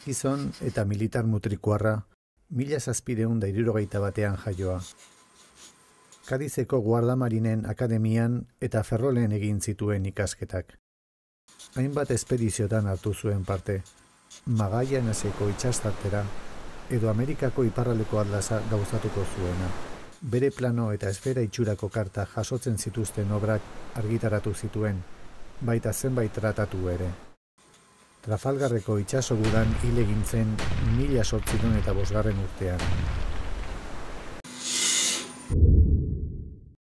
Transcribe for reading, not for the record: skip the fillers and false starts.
gizon eta militar mutrikuarra, 1761 jaioa. Kadizeko Guardamarinen Akademian eta Ferrolen egin zituen ikasketak. Hainbat espediziotan hartu zuen parte, Magallaneseko itsastartera edo Amerikako iparraldeko atlasa gauzatuko zuena. Bere plano eta esfera itxurako karta jasotzen zituzten obrak argitaratu zituen, baita zenbait tratatu ere. Trafalgarreko itsasogudan hil egin zen 1805 urtean.